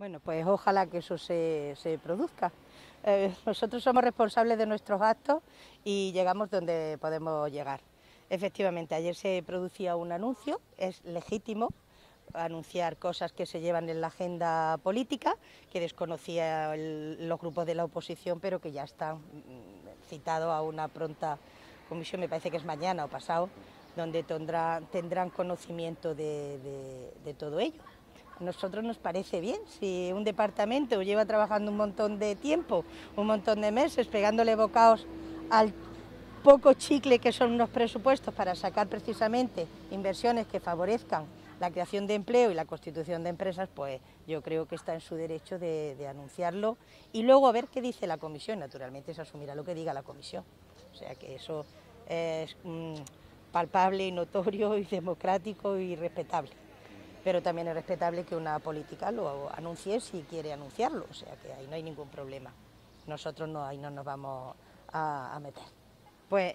Bueno, pues ojalá que eso se produzca. Nosotros somos responsables de nuestros actos y llegamos donde podemos llegar. Efectivamente, ayer se producía un anuncio, es legítimo anunciar cosas que se llevan en la agenda política, que desconocía los grupos de la oposición, pero que ya están citados a una pronta comisión, me parece que es mañana o pasado, donde tendrán conocimiento de todo ello. A nosotros nos parece bien, si un departamento lleva trabajando un montón de tiempo, un montón de meses, pegándole bocados al poco chicle que son unos presupuestos para sacar precisamente inversiones que favorezcan la creación de empleo y la constitución de empresas, pues yo creo que está en su derecho de anunciarlo y luego a ver qué dice la comisión. Naturalmente se asumirá lo que diga la comisión, o sea que eso es palpable y notorio y democrático y respetable. Pero también es respetable que una política lo anuncie si quiere anunciarlo, o sea que ahí no hay ningún problema. Nosotros no, ahí no nos vamos a meter. Pues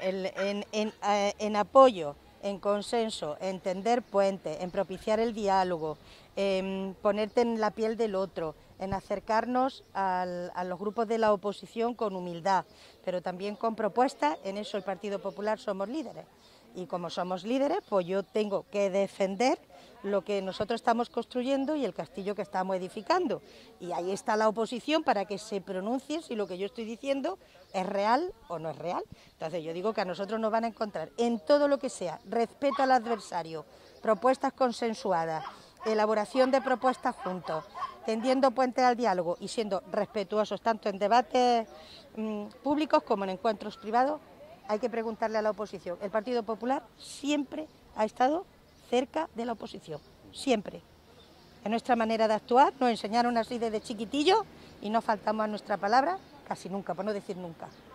en apoyo, en consenso, en tender puentes, en propiciar el diálogo, en ponerte en la piel del otro, en acercarnos a los grupos de la oposición con humildad, pero también con propuestas, en eso el Partido Popular somos líderes. Y como somos líderes, pues yo tengo que defender lo que nosotros estamos construyendo y el castillo que estamos edificando. Y ahí está la oposición para que se pronuncie si lo que yo estoy diciendo es real o no es real. Entonces yo digo que a nosotros nos van a encontrar en todo lo que sea respeto al adversario, propuestas consensuadas, elaboración de propuestas juntos, tendiendo puentes al diálogo y siendo respetuosos tanto en debates públicos como en encuentros privados. Hay que preguntarle a la oposición. El Partido Popular siempre ha estado cerca de la oposición, siempre. Es nuestra manera de actuar, nos enseñaron así desde chiquitillos y no faltamos a nuestra palabra casi nunca, por no decir nunca.